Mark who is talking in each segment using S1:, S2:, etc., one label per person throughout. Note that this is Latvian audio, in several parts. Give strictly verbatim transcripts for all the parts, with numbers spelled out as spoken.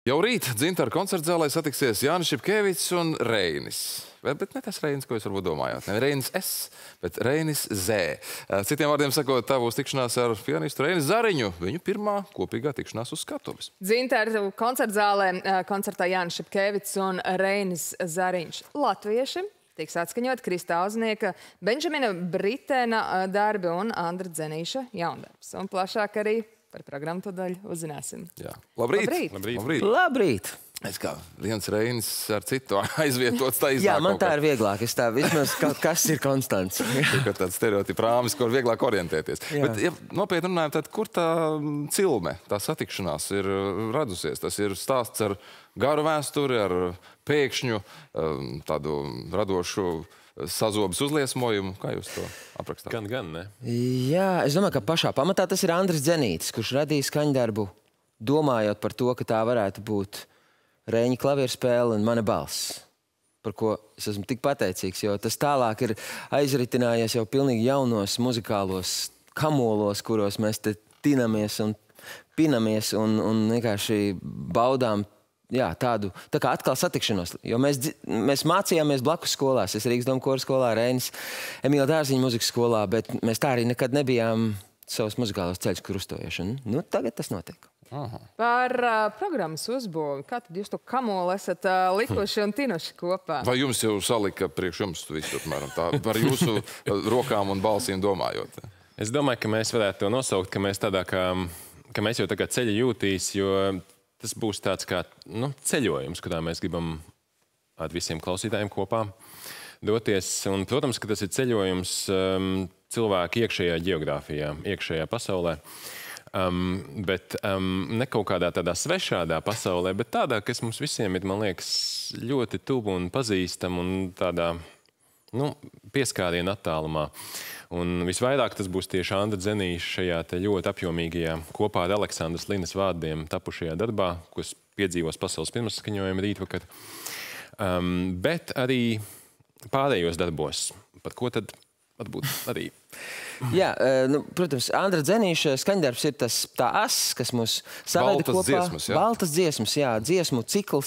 S1: Jau rīt Dzintara koncertzālē satiksies Jānis Šipkevičs un Reinis. Bet ne tas Reinis, ko jūs varbūt domājāt. Ne Reinis S, bet Reinis Z. Citiem vārdiem sakot, tā būs tikšanās ar pianistu Reini Zariņu. Viņu pirmā kopīgā tikšanās uz skatuves.
S2: Dzintara koncertzālē koncertā Jānis Šipkevičs un Reinis Zariņš. Latvieši tiks atskaņot Krista Auznieka, Benžamina Britena darbi un Andra Dzenīša jaundarbs. Un plašāk arī par programmu to daļu uzzināsim.
S1: Jā. Labrīt!
S2: Labrīt!
S1: Labrīt!
S3: Labrīt! Labrīt.
S1: Es kā viens Reinis ar citu aizvietots, tā iznāk.
S3: Jā, man tā ir vieglāk. Es tā vismaz kaut kas ir konstants.
S1: Tikai tāds stereotipa rāmis, kur vieglāk orientēties.
S3: Jā.
S1: Bet, ja nopietni runājam, tad kur tā cilme, tā satikšanās ir radusies? Tas ir stāsts ar garu vēsturi, ar pēkšņu tādu radošu sazobas uzliesmojumu. Kā jūs to aprakstāt?
S4: Gan, gan, ne?
S3: Jā, es domāju, ka pašā pamatā tas ir Andris Dzenītis, kurš radīja skaņdarbu, domājot par to, ka tā varētu būt Reiņa klavierspēle un mana balss, par ko es esmu tik pateicīgs, jo tas tālāk ir aizritinājies jau pilnīgi jaunos muzikālos kamolos, kuros mēs te tinamies un pinamies un, un vienkārši baudām jā, tādu, tā kā atkal satikšanos, jo mēs, mēs mācījāmies blakus skolās. Es Rīgas Doma koru skolā, Reinis Emīla Dārziņa muzikas skolā, bet mēs tā arī nekad nebijām savus muzikālos ceļus krustojuši. Nu, tagad tas notiek.
S1: Aha.
S2: Par uh, programmas uzbūvi, kā tad jūs to kamolu esat uh, likuši un tinuši kopā?
S1: Vai jums jau salika priekš jums visu, apmēram tā, par jūsu rokām un balsīm domājot?
S4: Es domāju, ka mēs varētu to nosaukt, ka mēs tādā kā, ka mēs jau tā kā ceļa jūtīs, jo tas būs tāds kā nu, ceļojums, kurā mēs gribam ar visiem klausītājiem kopā doties. Un, protams, ka tas ir ceļojums um, cilvēku iekšējā geogrāfijā, iekšējā pasaulē. Um, bet um, ne kaut kādā tādā svešādā pasaulē, bet tādā, kas mums visiem ir, man liekas, ļoti tuvu un pazīstam un tādā nu, pieskāriena attālumā. Un visvairāk tas būs tieši Andra Dzenīša šajā te ļoti apjomīgajā kopā ar Aleksandras Linas vārdiem tapušajā darbā, kas piedzīvos pasaules pirmsaskaņojumu rītvakar. Um, bet arī pārējos darbos. Par ko tad varbūt arī?
S3: Jā, nu, protams, Andra Dzenīša skaņdarbs ir tas tā as, kas mūs saveda kopā.
S1: Baltas dziesmas, jā.
S3: Baltas dziesmas, jā, dziesmu cikls.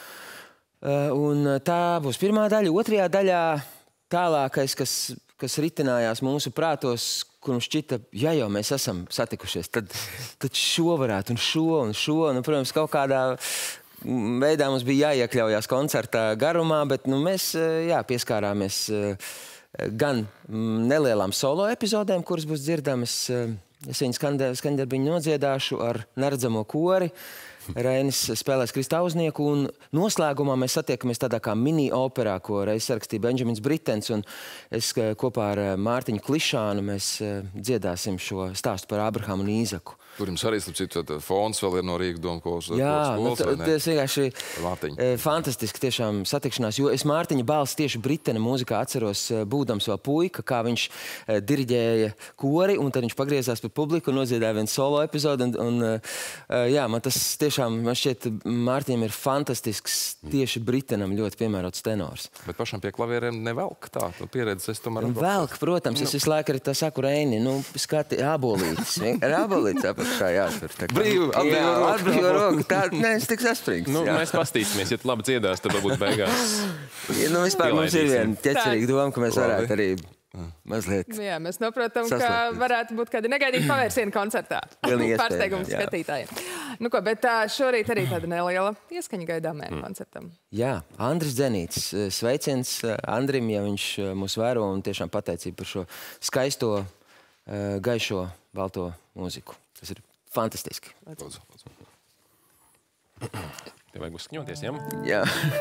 S3: Un tā būs pirmā daļa. Otrajā daļā tālākais, kas, kas ritinājās mūsu prātos, kur mums šķita, ja jau mēs esam satikušies, tad, tad šo varētu un šo un šo. Nu, protams, kaut kādā veidā mums bija jāiekļaujās koncerta garumā, bet nu, mēs jā, pieskārāmies gan nelielām solo epizodēm, kuras būs dzirdamas. Es viņu skaņdarbiņu nodziedāšu ar neredzamo kori. Reinis spēlēs Krista Auznieku, un noslēgumā mēs satiekamies tādā kā mini-operā, ko reiz sarakstīja Benžamins Britens, un es kopā ar Mārtiņu Klišānu mēs dziedāsim šo stāstu par Abrahamu un Īzaku.
S1: Tur jums arī, starp citu, fons vēl ir no Rīgas Doma koru skolas,
S3: Jā, nu, tas vienkārši
S1: Mārtiņa.
S3: fantastiski tiešām satikšanās, jo es Mārtiņa balsi tieši Britena mūzikā atceros, būdams vēl puika, kā viņš diriģēja kori, un tad viņš pagriezās pie publiku un nodziedāja vienu solo epizodu, un, un jā, man tas tiešām, man šķiet, Mārtiņam ir fantastisks, tieši Britenam ļoti piemērots tenors.
S1: Bet pašam pie klavieriem nevelk tā, tu pieredzes, es tomēr atbalstu.
S3: Velk, protams, es visu laiku arī tā saku Reini, nu, skati, abolītis, ar abolītis apakšā jātur.
S1: Brīvi,
S3: atbrīvo roku, tā, ne, es tik saspringst.
S4: Nu, mēs pastīsimies, ja tu labi dziedās, tad varbūt beigās.
S3: Ja, nu, vispār mums ir viena ķecerīga doma, ka mēs varētu arī mazliet.
S2: Jā, mēs noprotam, ka
S3: saslēpties.
S2: varētu būt kādi negaidīgi pavērsieni koncertā.
S3: Pilnīgi
S2: Pārsteigums
S3: iespējams, jā.
S2: skatītājiem. Nu ko, bet tā, šorīt arī tāda neliela ieskaņa gaidāmajam mm. koncertam.
S3: Jā, Andris Dzenītis. Sveiciens Andrim, ja viņš mūs vēro, un tiešām pateicība par šo skaisto, gaišo, balto mūziku. Tas ir fantastiski.
S1: Lūdzu, lūdzu.
S4: Tev vajag uzskaņoties, jā?
S3: Jā.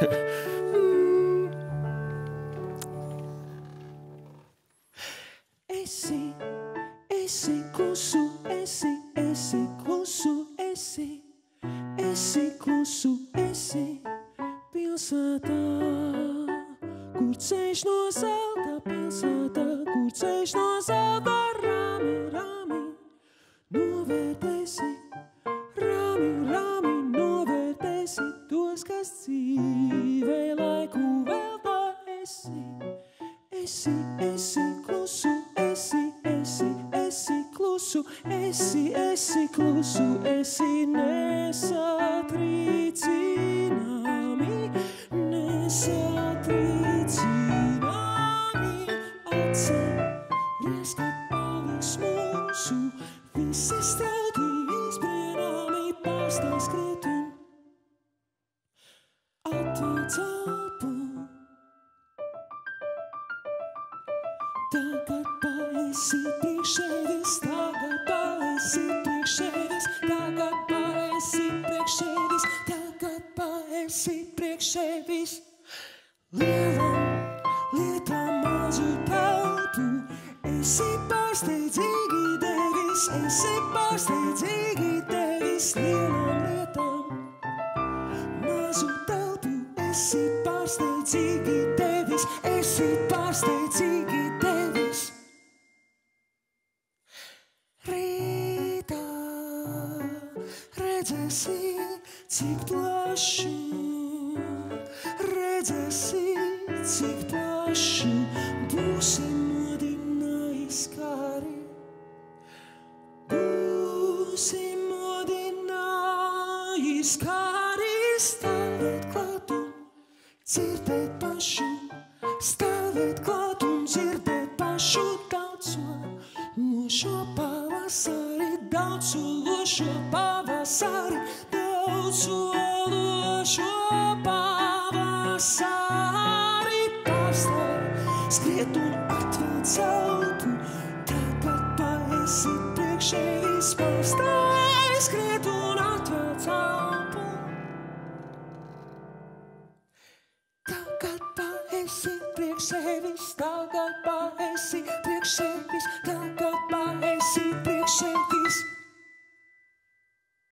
S5: Esi, esi klusu, esi, esi klusu, esi, esi klusu, esi pilsētā, kur ceļš no zelta, pilsētā, kur ceļš no zelta, rāmi, rāmi, novērtēsi, rāmi, rāmi, novērtēsi tos, kas dzīvē laiku veltā. Esi, esi, esi klusu, esi, esi, esi klusu, esi, esi klusu, esi ne. nesatricināmi, nesatricināmi. Atceries, kad paliks mūsu visi strauti izbrīnāmi, pārstāj skriet un atvērt elpu. Tagad paesi priekš sevis, tagad paesi priekš sevis, tagad paesi priekš sevis, tagad paesi priekš sevis. Lielam lietām mazu tautu, esi pārsteidzīgi devis, esi pārsteidzīgi devis. Lielam lietām mazu tautu, esi pārsteidzīgi devis, esi pārsteidzīgi devis. Rītā redzēsi, cik plašu, redzēsi, cik plašu būsi modinājis kāri. Būsi modinājis kāri, stāvēt klāt un dzirdēt pašu, stāvēt klāt un dzirdēt pašu daudzo lošo pavasari, daudzo lošo pavasari, daudzo lošo pavasari. Pārstāj skriet un atvērt zeltu, tagad paesi priekš sevis. Pārstāj skriet un atvērt zeltu, tagad paesi priekš sevis, tagad paesi priekš sevis.